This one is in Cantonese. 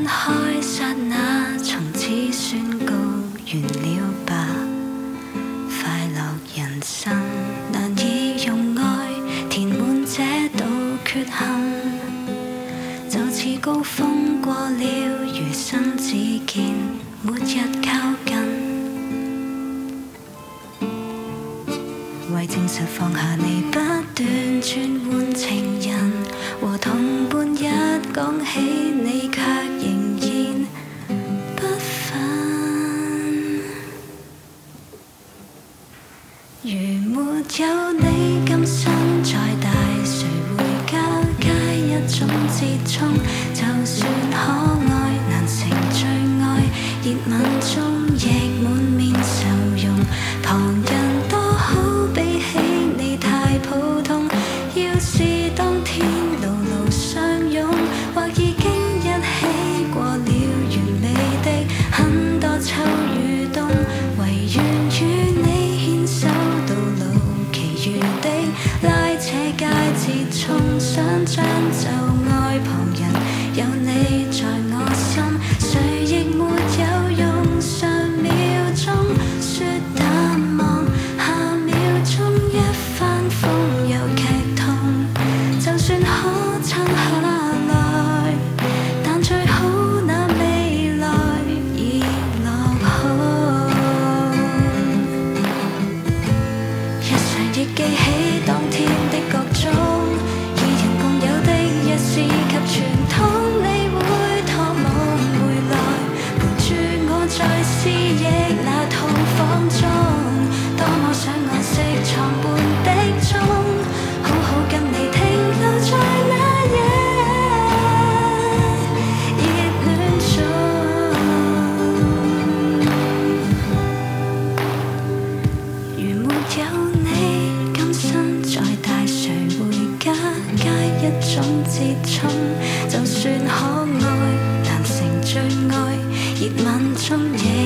分開剎那，從此宣告完了吧。快樂人生難以用愛填滿這道缺陷，就似高峰過了，餘生只見末日靠近。為證實放下你，不斷轉換情人和同伴，一講起你卻仍然不忿。如沒有你，今生再大，誰會交皆一種折衷。就算可愛，難成最愛，熱吻中亦滿面愁容。旁人多好，比起你太普通。要是當天牢牢相擁，或已經一起過了完美的很多秋與冬，唯願與你牽手到老，其餘的拉扯皆折衷。想將就愛旁人，有你在我心，誰亦沒有用。上秒鐘說淡忘，下秒鐘一番風又劇痛。就算可撐下來，但最好那未來已落空。日常亦記起當天的各種，二人共有的一絲及傳統。你會託夢回來，陪住我在思憶那套房中，多麼想按色床伴的鐘，好好跟你停留在那夜熱戀中。如沒有你，今生再大，誰會加皆一種折衷。就算可愛，難成最愛，熱吻中亦